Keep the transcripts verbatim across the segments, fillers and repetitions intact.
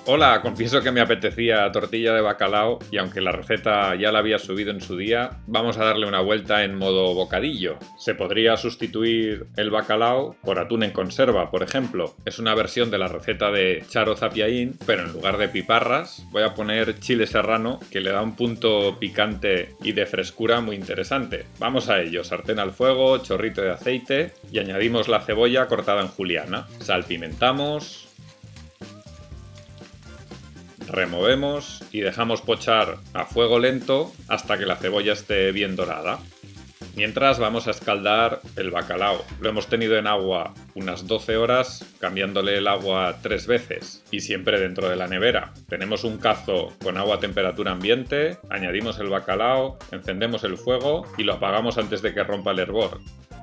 Hola, confieso que me apetecía tortilla de bacalao y aunque la receta ya la había subido en su día, vamos a darle una vuelta en modo bocadillo. Se podría sustituir el bacalao por atún en conserva, por ejemplo. Es una versión de la receta de Charo Zapiaín, pero en lugar de piparras voy a poner chile serrano, que le da un punto picante y de frescura muy interesante. Vamos a ello: sartén al fuego, chorrito de aceite y añadimos la cebolla cortada en juliana. Salpimentamos, removemos y dejamos pochar a fuego lento hasta que la cebolla esté bien dorada. Mientras vamos a escaldar el bacalao. Lo hemos tenido en agua unas doce horas, cambiándole el agua tres veces y siempre dentro de la nevera. Tenemos un cazo con agua a temperatura ambiente, añadimos el bacalao, encendemos el fuego y lo apagamos antes de que rompa el hervor.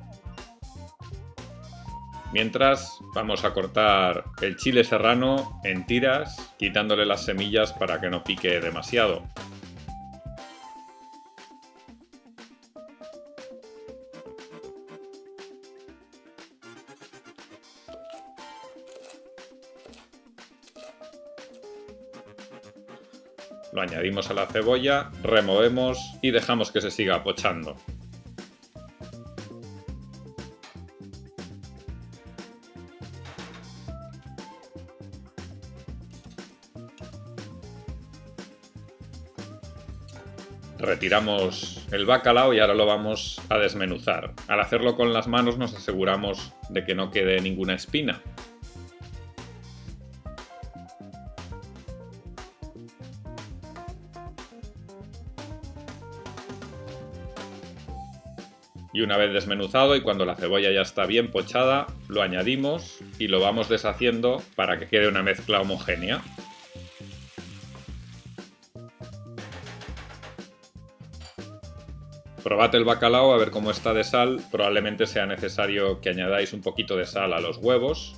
Mientras vamos a cortar el chile serrano en tiras, quitándole las semillas para que no pique demasiado. Lo añadimos a la cebolla, removemos y dejamos que se siga pochando. Retiramos el bacalao y ahora lo vamos a desmenuzar. Al hacerlo con las manos nos aseguramos de que no quede ninguna espina. Y una vez desmenuzado y cuando la cebolla ya está bien pochada, lo añadimos y lo vamos deshaciendo para que quede una mezcla homogénea. Probad el bacalao a ver cómo está de sal. Probablemente sea necesario que añadáis un poquito de sal a los huevos,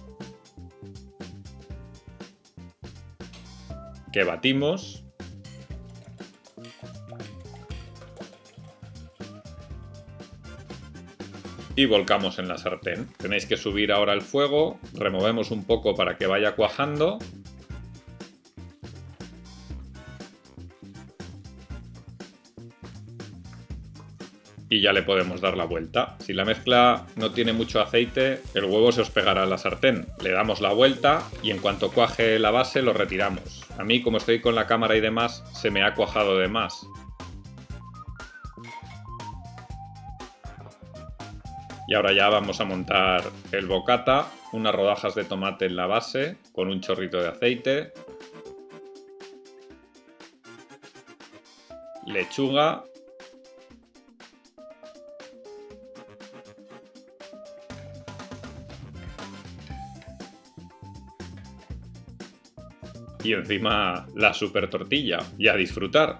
que batimos. Y volcamos en la sartén. Tenéis que subir ahora el fuego, removemos un poco para que vaya cuajando. Y ya le podemos dar la vuelta. Si la mezcla no tiene mucho aceite, el huevo se os pegará a la sartén. Le damos la vuelta y en cuanto cuaje la base lo retiramos. A mí, como estoy con la cámara y demás, se me ha cuajado de más. Y ahora ya vamos a montar el bocata, unas rodajas de tomate en la base, con un chorrito de aceite, lechuga, y encima la super tortilla, y a disfrutar.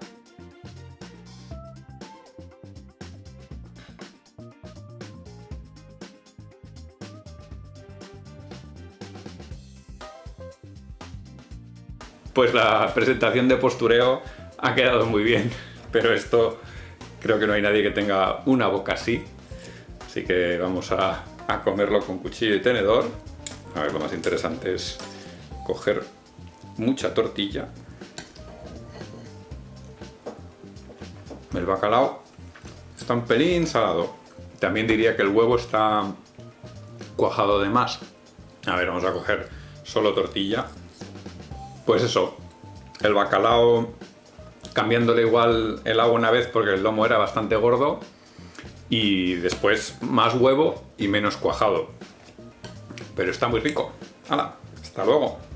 Pues la presentación de postureo ha quedado muy bien, pero esto creo que no hay nadie que tenga una boca así. Así que vamos a, a comerlo con cuchillo y tenedor. A ver, lo más interesante es coger mucha tortilla. El bacalao está un pelín salado. También diría que el huevo está cuajado de más. A ver, vamos a coger solo tortilla. Pues eso, el bacalao cambiándole igual el agua una vez porque el lomo era bastante gordo y después más huevo y menos cuajado. Pero está muy rico. ¡Hala! ¡Hasta luego!